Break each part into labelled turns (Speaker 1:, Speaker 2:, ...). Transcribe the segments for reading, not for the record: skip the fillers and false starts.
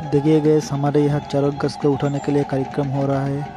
Speaker 1: देखिए गैस, हमारे यहाँ चरक गैस को उठाने के लिए कार्यक्रम हो रहा है।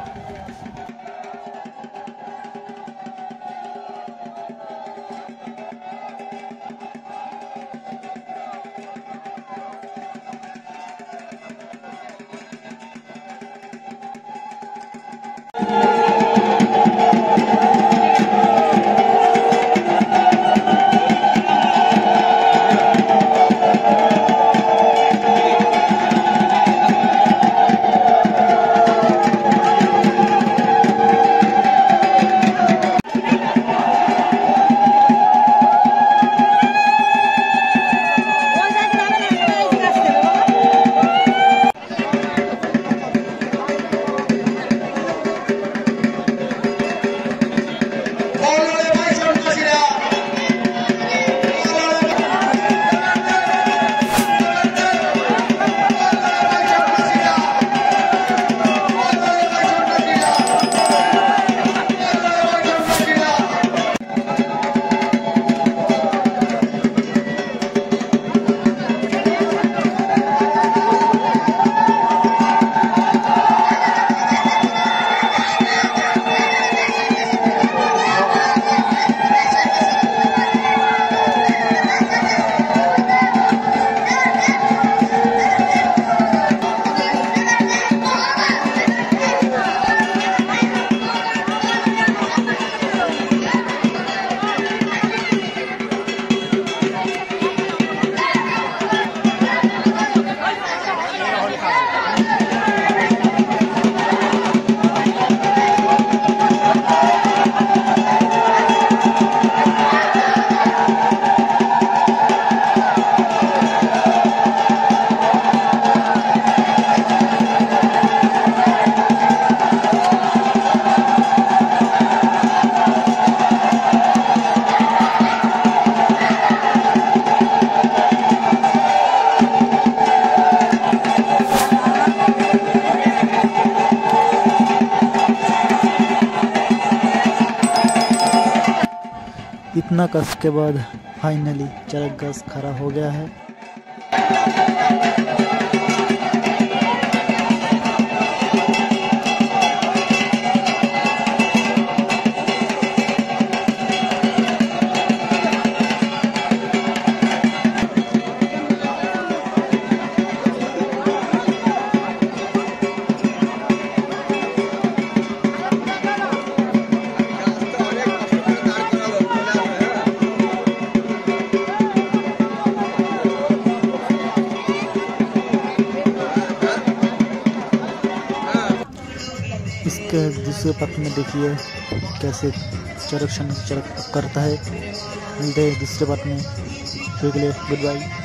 Speaker 1: इतना कष्ट के बाद फाइनली चरक गैस खड़ा हो गया है। इसके दूसरे पथ में देखिए कैसे चरक करता है। मिलते हैं दूसरे पथ में। Good bye.